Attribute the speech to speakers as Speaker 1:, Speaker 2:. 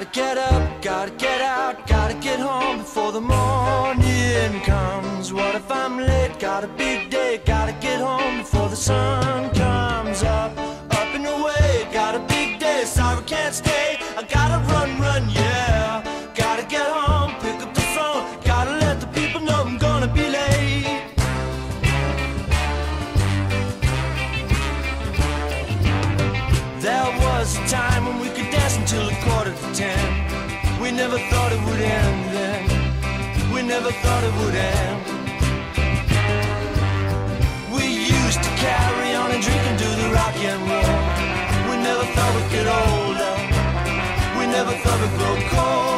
Speaker 1: Gotta get up, gotta get out, gotta get home before the morning comes. What if I'm late? Got a big day, gotta get home before the sun comes up. Up and away, got a big day, sorry can't stay, I gotta run, run, yeah. Gotta get home, pick up the phone, gotta let the people know I'm gonna be late. There was a time when we could dance until 9:45. We never thought it would end then. We never thought it would end. We used to carry on and drink and do the rock and roll. We never thought we'd get older. We never thought we'd grow cold.